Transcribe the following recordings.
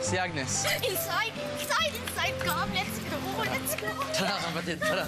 Si Agnes. Inside! Inside! Inside! Come! Let's go! Let's go! Tara, kapatid, tara.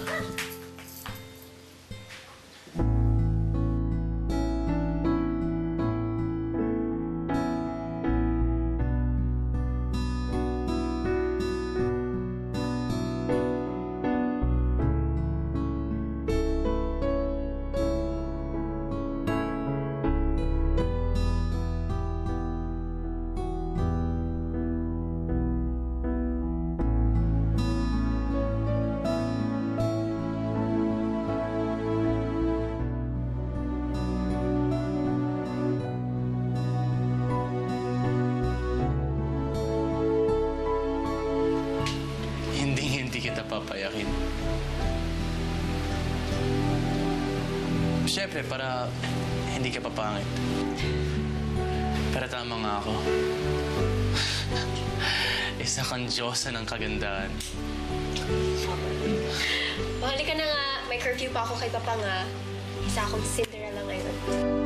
Hindi kita papayakin. Siyempre, para hindi ka papangit. Pero tama nga ako. Isa kang Diyosa ng kagandahan. Mahali ka na nga. May curfew pa ako kay Papa nga. Isa akong Cinderella ngayon.